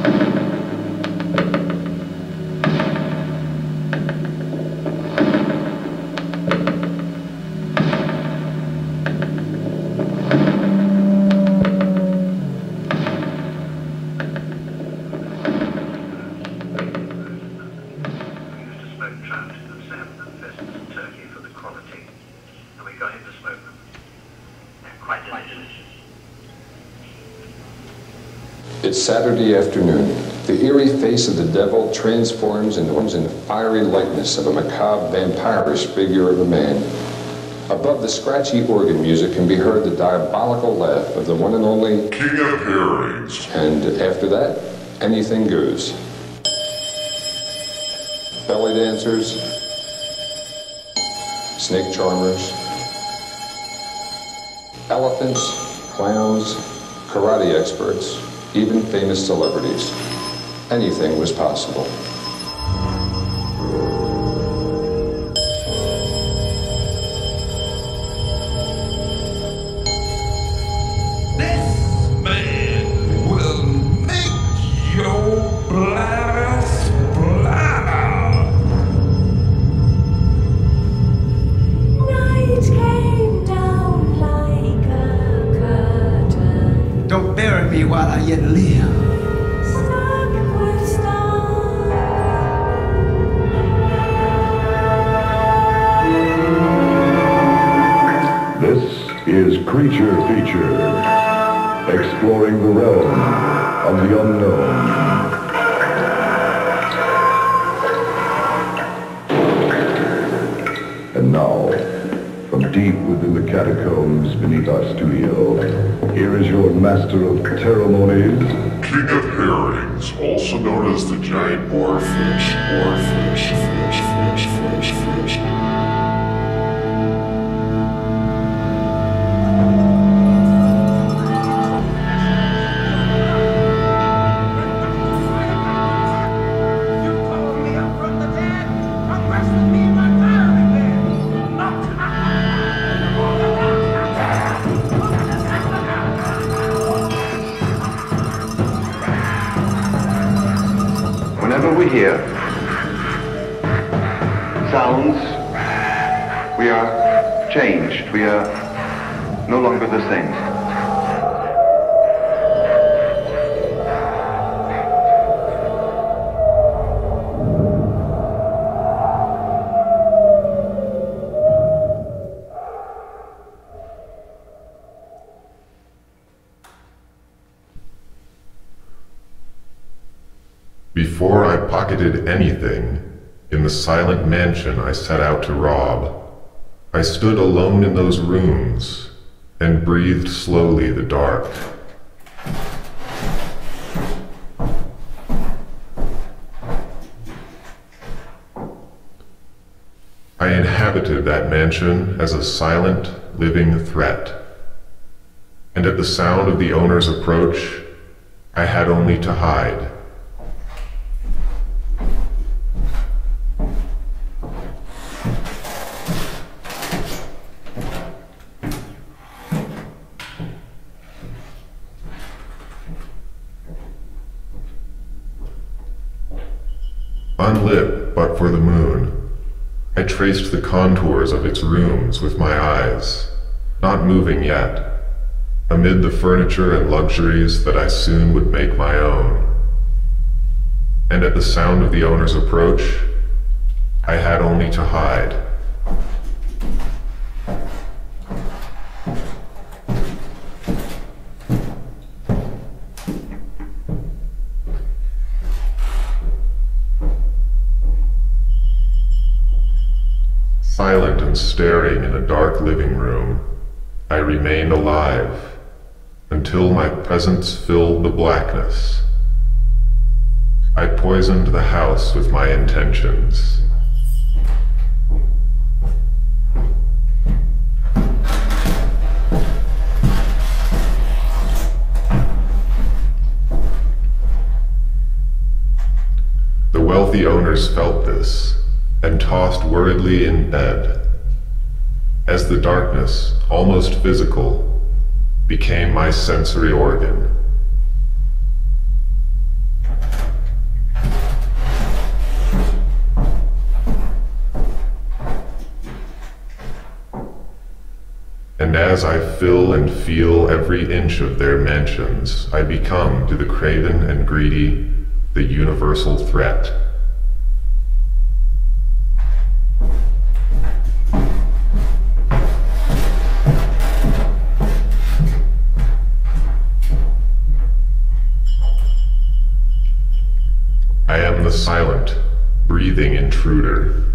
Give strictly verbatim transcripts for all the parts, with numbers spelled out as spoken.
It's Saturday afternoon. The eerie face of the devil transforms into the fiery likeness of a macabre, vampirish figure of a man. Above the scratchy organ music can be heard the diabolical laugh of the one and only King of Herrings. And after that, anything goes. Belly dancers, snake charmers, elephants, clowns, karate experts, even famous celebrities. Anything was possible. This man will make your bladder splatter. Night came down like a curtain. Don't bury me while I yet live. Stuck with stars. This is Creature Feature, exploring the realm of the unknown. And now, from deep within the catacombs beneath our studio, here is your master of ceremonies, King of Herrings, also known as the giant boarfish, boarfish, fish, fish, fish, fish. Whenever we hear sounds, we are changed. We are no longer the same. Before I pocketed anything, in the silent mansion I set out to rob, I stood alone in those rooms and breathed slowly the dark. I inhabited that mansion as a silent, living threat, and at the sound of the owner's approach, I had only to hide. Unlit but for the moon, I traced the contours of its rooms with my eyes, not moving yet, amid the furniture and luxuries that I soon would make my own. And at the sound of the owner's approach, I had only to hide. Silent and staring in a dark living room, I remained alive until my presence filled the blackness. I poisoned the house with my intentions. The wealthy owners felt this and tossed worriedly in bed, as the darkness, almost physical, became my sensory organ. as I fill and feel every inch of their mansions, I become, to the craven and greedy, the universal threat. I am the silent, breathing intruder.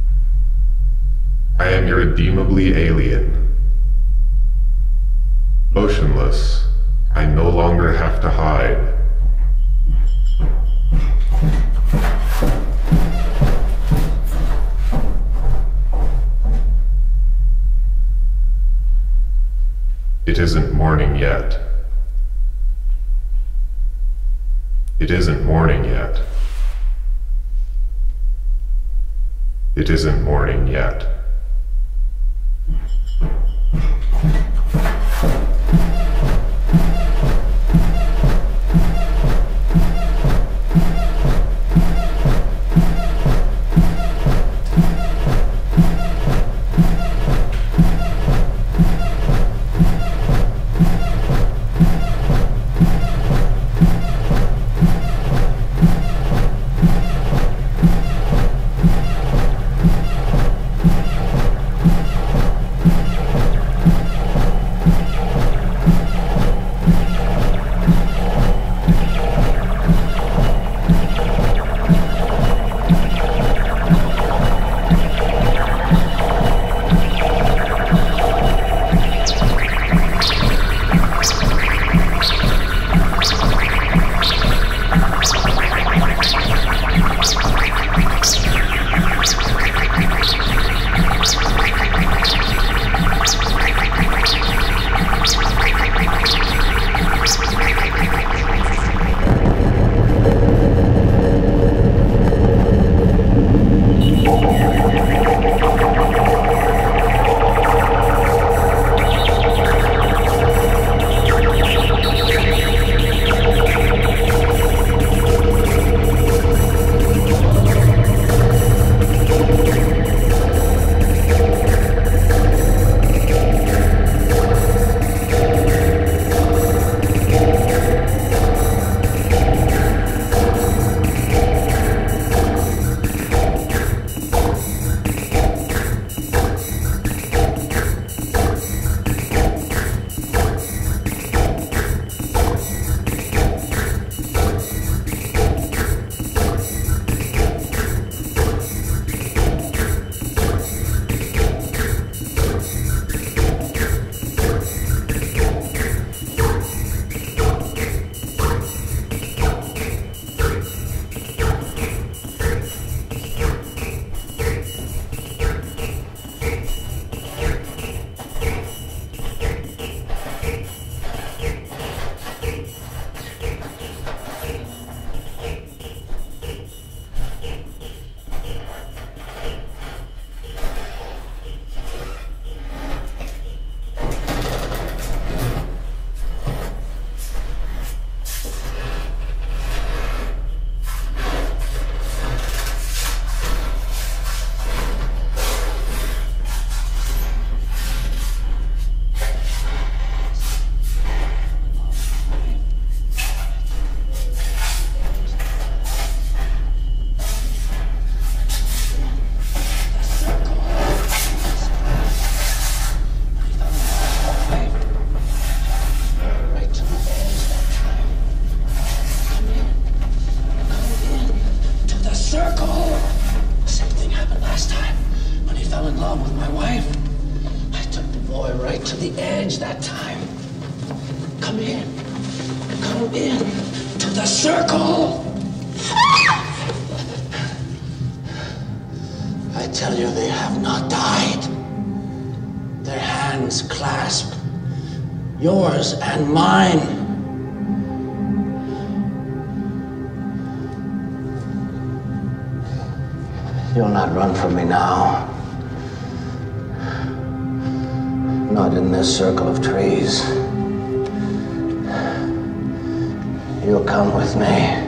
I am irredeemably alien. Motionless, I no longer have to hide. It isn't morning yet. It isn't morning yet. It isn't morning yet. Yours and mine. You'll not run from me now. Not in this circle of trees. You'll come with me.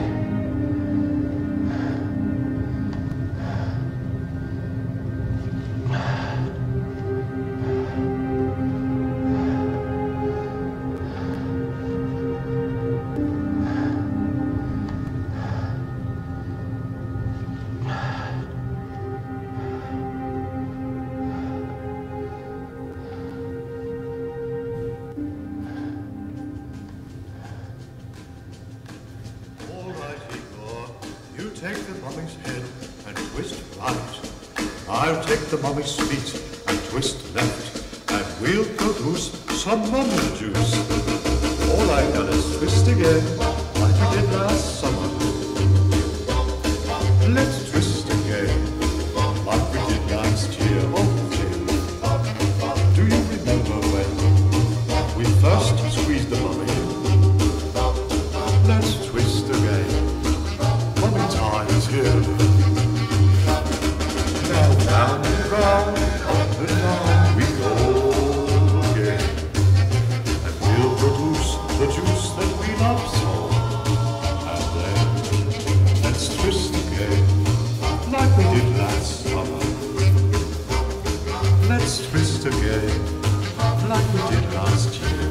take the mummy's head and twist right. I'll take the mummy's feet and twist left, and we'll produce some mummy juice. All I've done is twist again, like we did last summer. Let's twist again, like we did last year. Oh, dear. Do you remember when we first squeezed the mummy? Let's twist again. Mummy time is here. Now round and round, up and down we go again. And we'll produce the juice that we love so. And then let's twist again, like we did last summer. Let's twist again, like we did last year.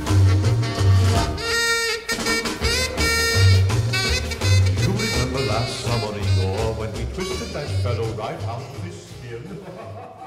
You remember last summer, Igor, when we twisted that fellow right out of his skin?